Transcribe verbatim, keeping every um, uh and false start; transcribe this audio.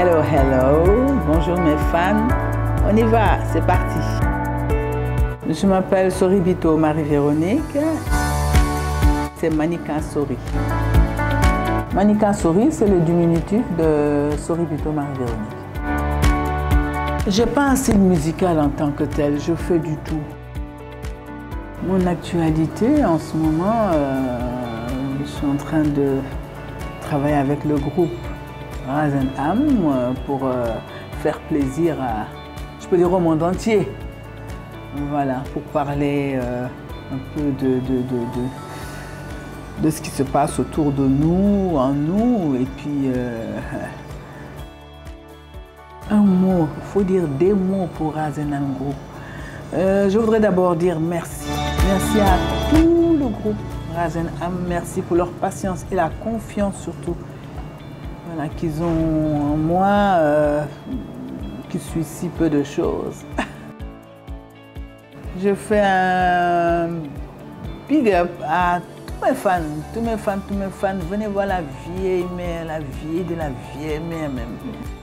Hello, hello. Bonjour mes fans. On y va, c'est parti. Je m'appelle Soribito Marie-Véronique. C'est Manika Sori. Manika Sori, c'est le diminutif de Soribito Marie-Véronique. Je n'ai pas un style musical en tant que tel, je fais du tout. Mon actualité en ce moment, euh, je suis en train de travailler avec le groupe Raz and Am pour euh, faire plaisir à, je peux dire au monde entier. Voilà, pour parler euh, un peu de, de, de, de, de ce qui se passe autour de nous, en nous, et puis euh, un mot, il faut dire des mots pour Raz and Am Group. Euh, je voudrais d'abord dire merci. Merci à tout le groupe Raz and Am, merci pour leur patience et la confiance surtout voilà, qu'ils ont en moi, euh, qui suis si peu de choses. Je fais un big up à tous mes fans, tous mes fans, tous mes fans. Venez voir la vieille mère, la vieille de la vieille mère même.